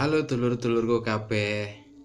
Halo dulur-dulurku kabeh.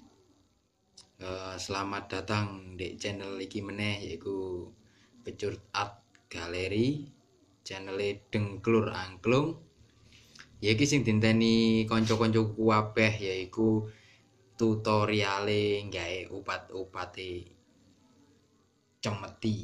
Selamat datang di channel iki meneh yaiku Pecut Art Gallery. Channel Dengklur Angklung. Ya iki sing dinteni kanca-kancaku kabeh yaiku tutoriale gawe upat-upate cemeti.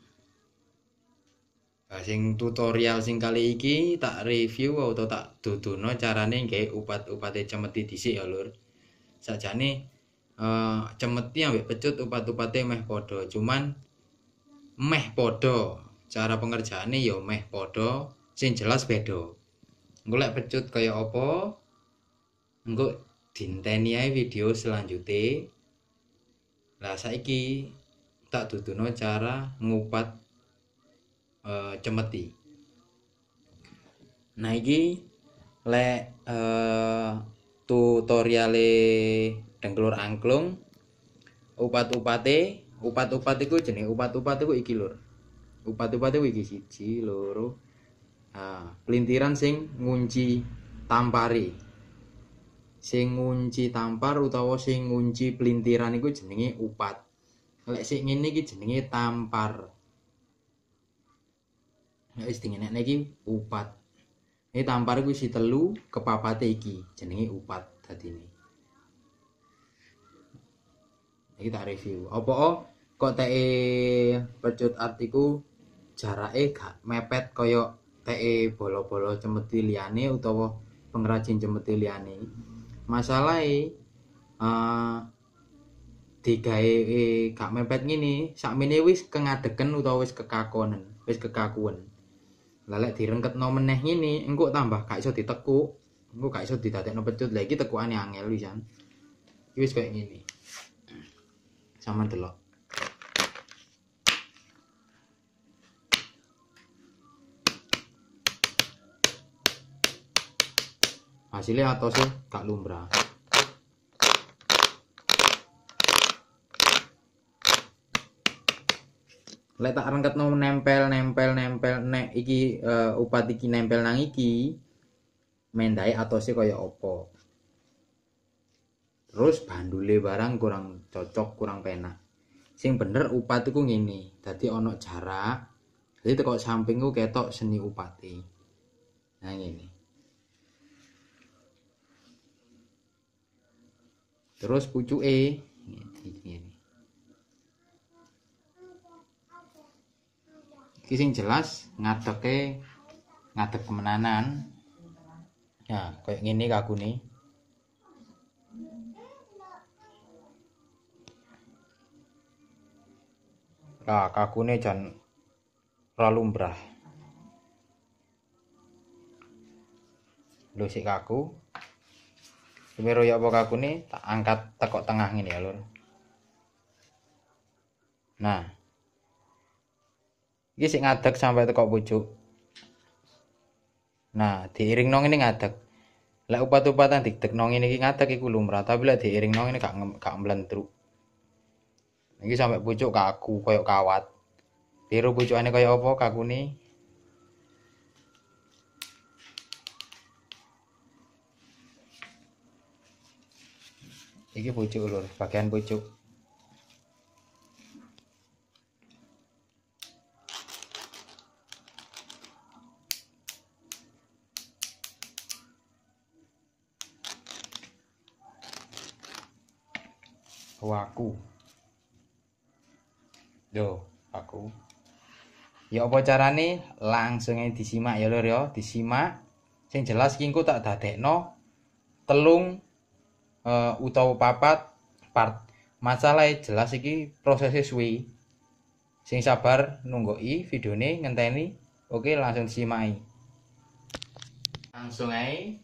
Sing tutorial sing kali iki tak review atau tak duduno carane gawe upat-upate cemeti dhisik ya lur. Sakjane cemeti ambek pecut upat-upate meh padha, cuman meh padha. Cara pengerjaane ya meh padha, sing jelas beda. Engko lek pecut kaya apa? Engko dinteni ae video selanjutnya. Lah saiki tak duduno cara ngupat cemeti. Nah iki lek tutoriale Dengklur Angklung upat-upat iku jenenge upat-upat iku iki lur. Upat-upat iku iki 1 2. Pelintiran sing ngunci tampari. Sing ngunci tampar utawa sing ngunci pelintiran iku jenenge upat. Lek sing ngene iki jenenge tampar. Nek wis dingenekne iki upat. Ini tampar iku isi 3 kepapate iki jenenge upat dadine. Iki tak review. Apa kok teke pecut art iku jarake gak mepet kaya teke bolo-bolo cemeti liyane utawa pengrajin cemeti liyane. Masalahe digawe gak mepet ngene, sakmene wis kengadeken utawa wis kekakonen, wis kekakuan. Lah lek direngketno meneh ngene, engko tambah gak iso ditekuk, engko gak iso didadekno pecut. Lah iki tekukane angel pisan. Iki wis koyo ngene. Sama delok. Hasilnya atose gak lumrah. Lek tak rengketno nempel nek iki upat iki nempel nang iki mendahe atose kaya apa. Terus bandule barang kurang cocok, kurang penak. Sing bener upat iku ngene, dadi ana jarak. Dadi teko samping ku ketok seni upate. Nah ngene. Terus pucuke ngene. Iki sing jelas ngadeg kemenanan. Ya, kayak ngene kakune. Nah, kakune jan ora lumrah. Lho sik kaku. Semero ya apa kakune tak angkat tekok tengah ngene ya, Lur. Nah. Iki sik ngadeg sampai tekok pucuk. Nah, diiringno ngene ngadeg. Lek upat-upatan didekno ngene iki ngadeg iku lumrah, tapi lek diiringno ngene gak mlentruk. Iki sampai pucuk kaku koyo kawat. Tiru pucukane koyo apa kakune? Iki pucuk lur, bagian pucuk. Waku. Yo, aku. Ya apa carane? Langsung ae disimak ya lur ya, disimak. Sing jelas iki engko tak dadekno telung utawa 4 part. Masalahe jelas iki prosesnya suwi. Sing sabar nunggoki videone ngenteni. Oke, langsung disimaki. Langsung ae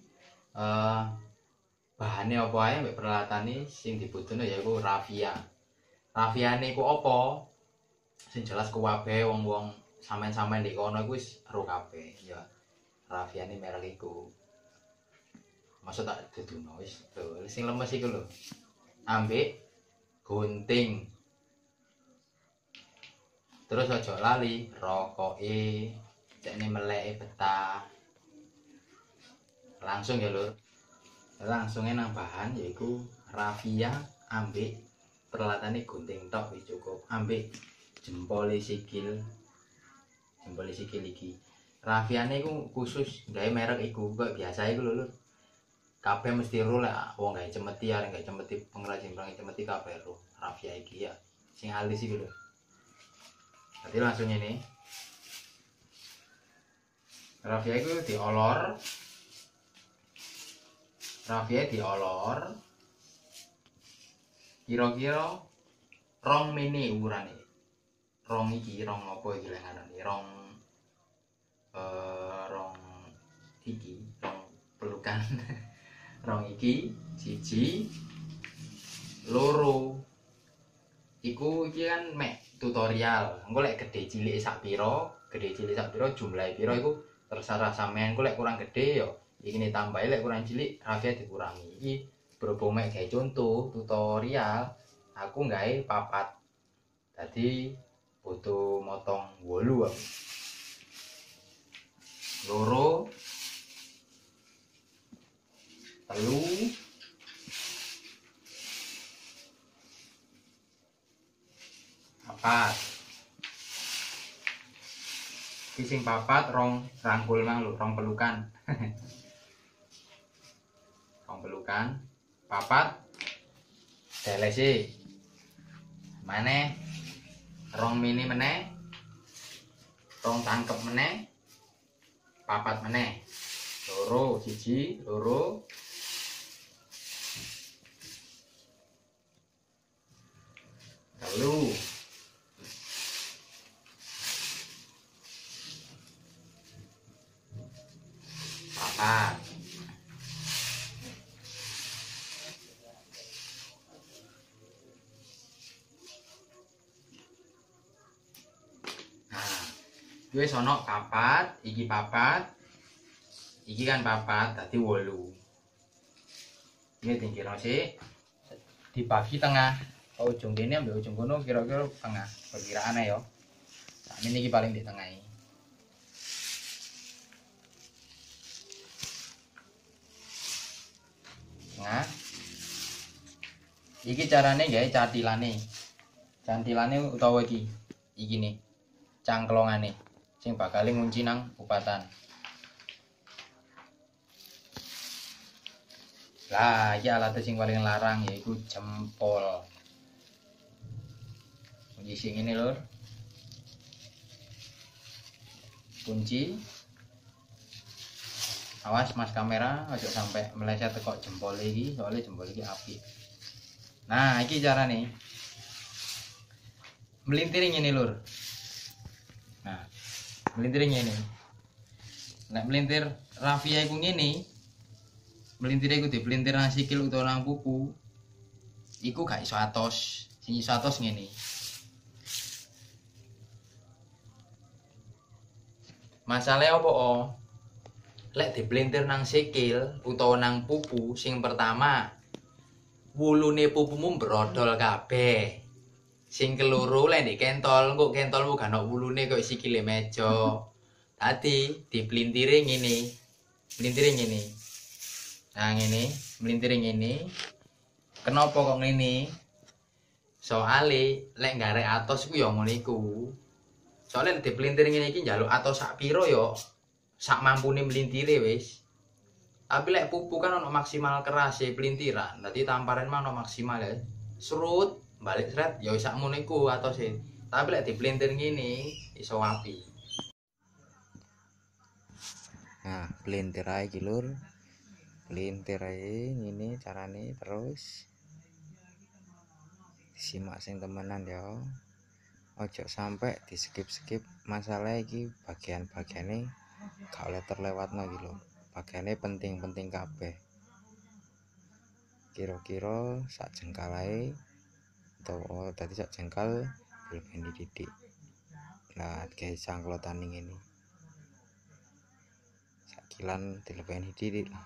bahane apa ae mbek peralatane sing dibutuhno yaiku raffia. Raffiane iku apa? Sing jelas kuwabe wong-wong sampean-sampean ndek kono iku wis ero kabeh ya. Raffiane merek iku. Maksud tak duduno wis sing lemes iku lho. Ambek gunting. Terus aja lali rokoke, cekne meleke betah. Langsung ya lur. langsungnya nang bahan yaiku raffia ambek peralatannya gunting tok wis cukup, ambek jempol sikil iki. Raffiane iku khusus gawe merek iku, kok biasa iku lho. Kabeh mesti ro lek wong gawe cemeti arek gawe cemeti pengrajin cemeti kabeh ro. Raffia iki ya sing halus iku lho. Jadi langsung ini. Raffia iku diolor. Raffia diolor. Kira-kira 2 mini ukurane. Rong iki, rong apa iki lek ngarani? Rong pelukan. Rong iki, siji, loro. Iki kan mek tutorial. Engko lek gede cilik sak pira jumlahe pira iku terserah sampean. Engko lek kurang gede yo iki ditambahi, lek kurang cilik raffia dikurangi. Iki berhubung mek gawe contoh tutorial, aku gawe papat. Dadi butuh motong 8 aku. Loro, telu, papat. Iki sing papat rong rangkul mang lho, rong pelukan. Rong pelukan, papat. Delesi. Maneh rong mini meneh. Rong tangkep meneh. Papat meneh. Loro, siji, loro. Telu. Papat. Wis ana papat, iki papat. Iki kan papat, dadi 8. Ini tingkirno sik. Dibagi tengah. Ujung kene ambek ujung kono kira-kira tengah. Perkiraane ya. Sakmene iki paling di tengah iki. Tengah. Iki carane gawe catilane. Cantilane utawa iki. Iki nih. Cangklongane sing bakal ngunci nang upatan. Lah, iki alat sing paling larang yaiku jempol. Kunci sing ini lur. Kunci. Awas mas kamera aja sampai meleset teko jempol iki, soalnya jempol iki api. Nah, iki carane. Melintir ngene lur. Nah, melintir ngene. Nek melintir raffia iku ngene, melintir iku dipelintir nang sikil utawa nang pupu. Iku gak iso atos. Sing iso atos ngene. Masalahe opo? Lek dipelintir nang sikil utawa nang pupu, sing pertama wulune pupumu brodol kabeh. Sing keloro lek ndek kentol, kok kentolmu gak ono wulune kok sikile meja. Dadi diplintire ngene. Plintire ngene. Nah ngene, mlintire ngene. Kenapa kok ngene? Soale lek garek atos iku ya ngono iku. Soale nek diplintir ngene iki njaluk atos sak pira ya sak mampune mlintire wis. Tapi lek pupu kan ono maksimal kerase plintiran. Dadi tamparan mah ono maksimal ya. Serut balik sret ya sak ngono iku atose. Tapi lek diplintir ngene iso api. Nah, plintir ae iki lur. Plintir ae ngene carane terus. Simak sing temenan ya. Ojo sampai di skip-skip. Masalah iki bagian-bagiane gak oleh terlewatno iki lho. Bagiane penting-penting kabeh. Kira-kira sak jengkal ae atau tadi sak jengkal dilebeni didik. Nah, kayak cangklotan ini. Sakilan dilebeni didik lah.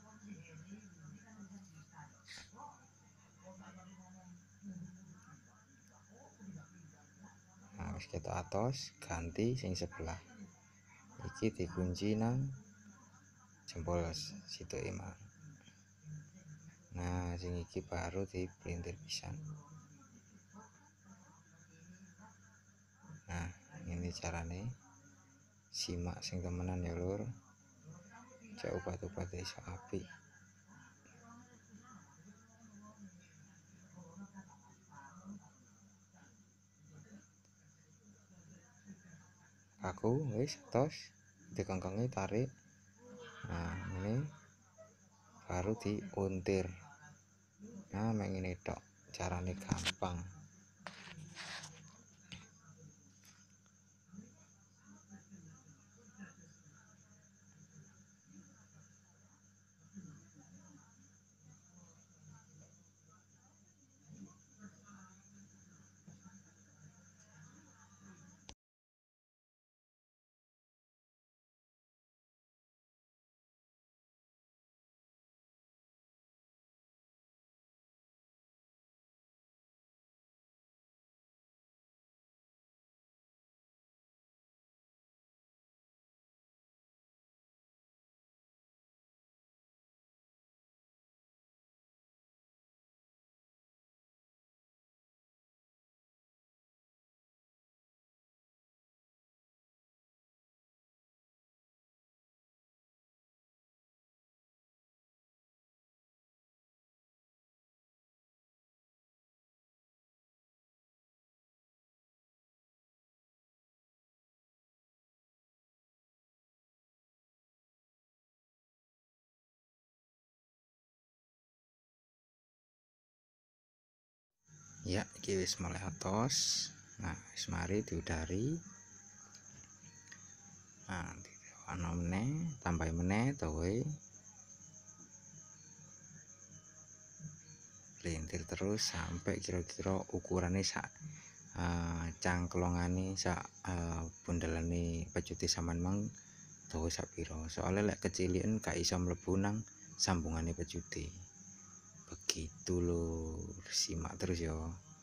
Nah, wis ketok atos, ganti sing sebelah. Iki dikunci nang jempol situ imam. Nah sing iki baru dipelintir pisan. Nah ini carane, simak sing temenan ya lur, cek upat-upate iso apik. Aku wis tos dikengkengi tarik. Nah ini baru diuntir. Nah mek ngene tok, carane gampang. Ya iki wis mulai atos. Nah wis mari diudari. Nah ana meneh, tambahi meneh towe. Lintir terus sampai kira-kira ukurannya sak cangklongane sak bundelane pecuti sampean mang dawa sak pira. Soalnya lek kecilian gak iso mlebu nang sambungane pecuti. Begitu lho, simak terus ya.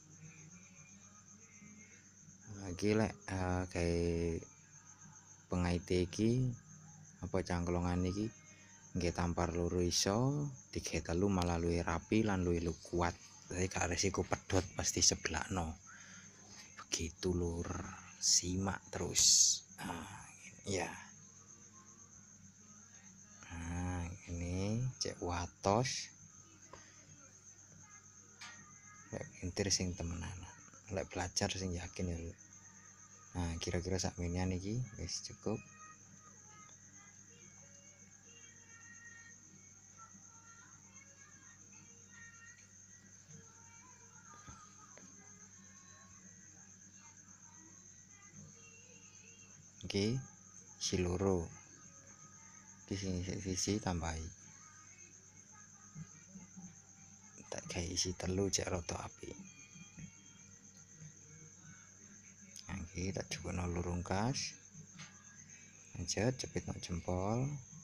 Iki lek kayak pengaite iki apa cangklongan iki nggih tampar loro iso, tiga telu malah luwih rapi lan luwih kuat. Jadi gak resiko pedot pasti sebelakno. Begitu lur, simak terus. Ya. Nah, ini cek watos. Lek pintir sing temenan. Lek belajar sing yakin ya lur. Nah, kira-kira sak minian iki wis cukup. Oke, isi loro. Di sisi tambahi. Tak kayak isi telu cek rada api. Oke, tak coba nol rungkas. Lanjut cepit no jempol.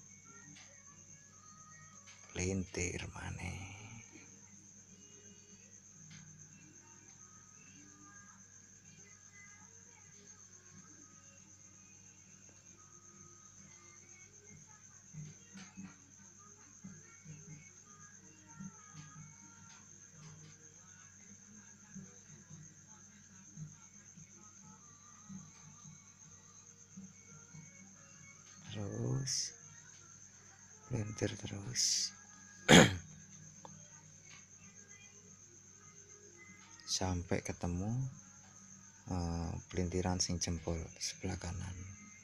Lintir maneh. Terus lintir terus sampai ketemu pelintiran sing jempol sebelah kanan.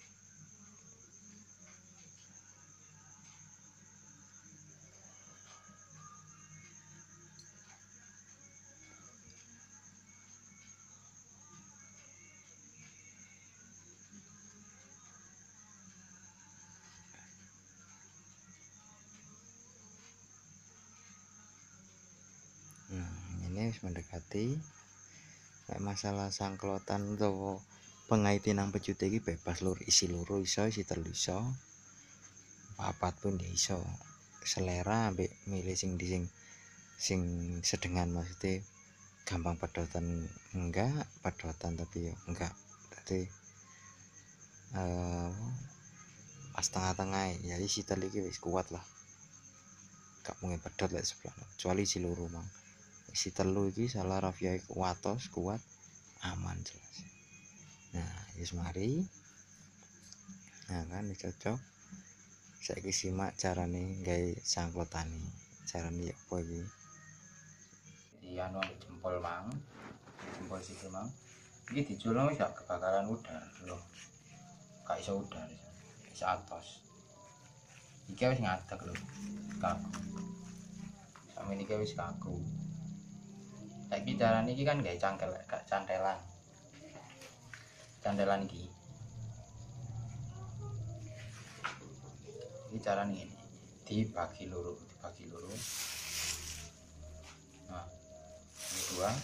Nah, ini mendekati. Kayak masalah sangklotan atau pengaiti nang pecuti iki bebas lur, isi loro iso, isi telu iso. Papat pun iso. Selera ambek milih sing sedengan, maksudnya gampang pedotan enggak, pedotan tapi ya enggak. Jadi pas tengah-tengah ya isi telu iki wis kuat lah. gak mungkin pedot lek sebelah kecuali si loro mang. Si telu iki salah rafia kuatos kuat aman jelas. Nah wis mari, nah kan cocok. Saiki simak carane gawe sangklotane. Carane apa iki? Iya anu jempol mang, jempol sikil mang. Iki diculno wis gak kebakaran udar lho. Gak iso udar, iso atos. Iki wis ngadeg lho, kaku. Sampe iki wis kaku. Saiki carane iki kan gawe cangkel, gak cantelan. Cantelan iki. Ini caranya ini dibagi loro. Nah ini dua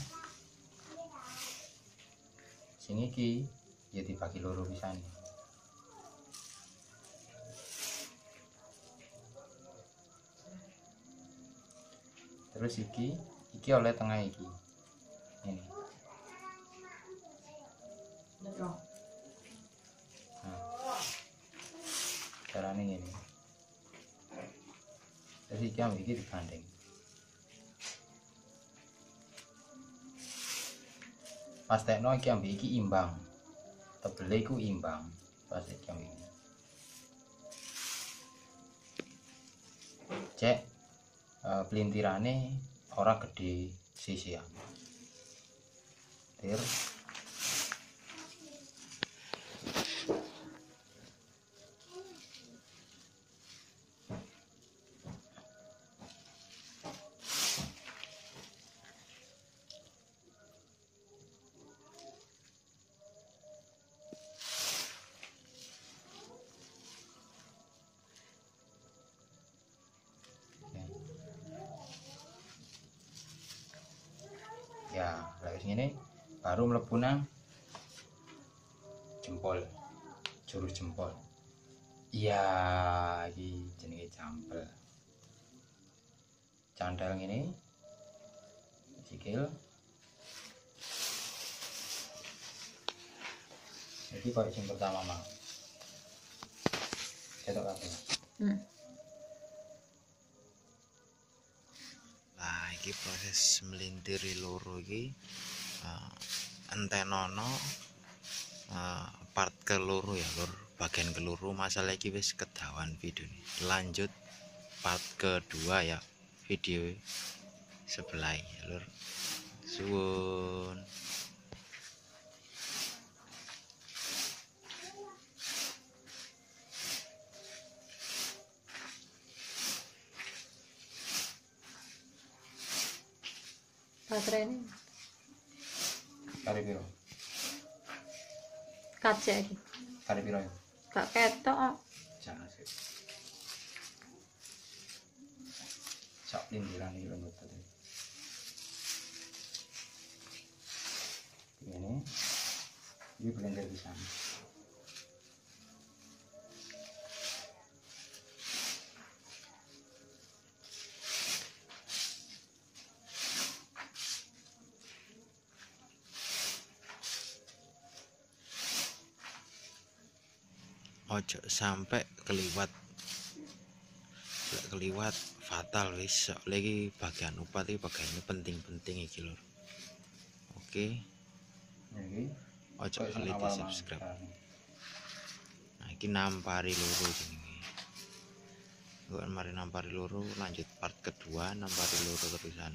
sini ki ya dibagi loro bisa nih. Terus iki oleh tengah iki ini. Nah, caranya ini. Terus iki ambil iki digandeng. Pas tekno iki ambil iki imbang. Tebele iku imbang. Pas iki ambil ini. Cek pelintirane ora gede sisian. Tir. Ya, lagi sini baru mlebu nang jempol, jurus jempol. Iya, iki jenenge jampel. Candal ngene. Sikil. Iki koyo sing pertama mang. Cetok kabeh. Nah, iki proses melintiri loro iki entenono part keloro ya lur, bagian keloro. Masalah iki wis kedawan video ini. Lanjut part kedua ya video sebelah ya lur. Suwun. Baterai ini Kali piro? kaca iki. Kali piro ya? Gak ketok. Jangan sih. Sak lindiran iki lho betul. Ini blender bisa. Ojo sampai keliwat, keliwat fatal wis. Lagi bagian upat iki bagian penting-penting iki lur. Oke. Ojo lali di subscribe. Nah iki nampari loro jenenge. Gue mari nampari loro, lanjut part kedua nampari loro terusan.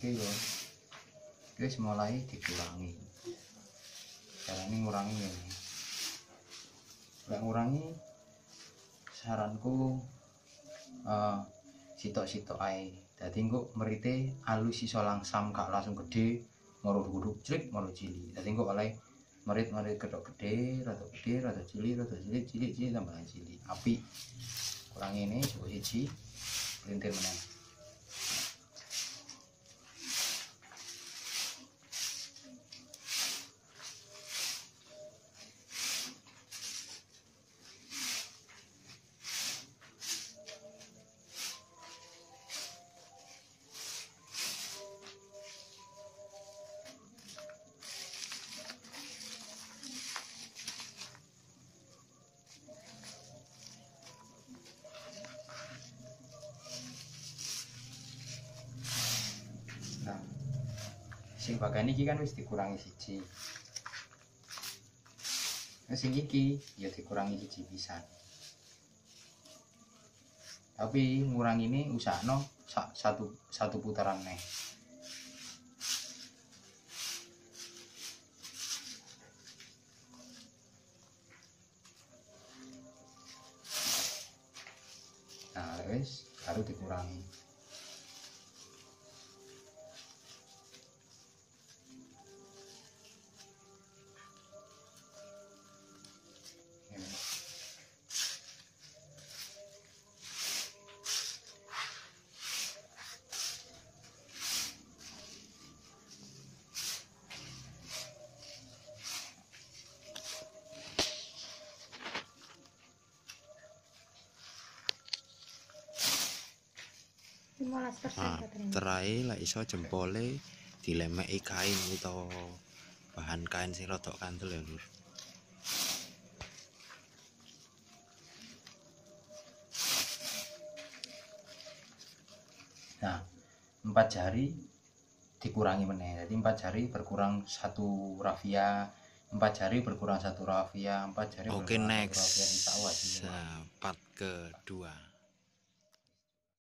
Oke lho. Wis mulai dikurangi. Carane ngurangi ngene. Lek ngurangi saranku sitok-sitok ae. Dadi engko merite alus iso langsam gak langsung gede, moro guduk clik moro cilik. Dadi engko oleh merit-merit kedok gede, rada cilik, cilik tambah cilik. Apik. Kurang ini coba siji pelintir meneh. Sing bagian iki kan wis dikurangi siji. Nah, sing iki ya dikurangi siji pisan. Tapi ngurangi ini usahno satu putaran neh. Nah, wis baru dikurangi. Nah, terakhir lah iso jempole dilemeki kain utawa bahan kain sing rodok kantel ya lur. Nah, 4 jari dikurangi meneh. Jadi 4 jari berkurang 1 rafia, 4 jari berkurang 1 rafia, 4 jari Oke, berkurang next. 1 rafia. Insya Allah. Part kedua.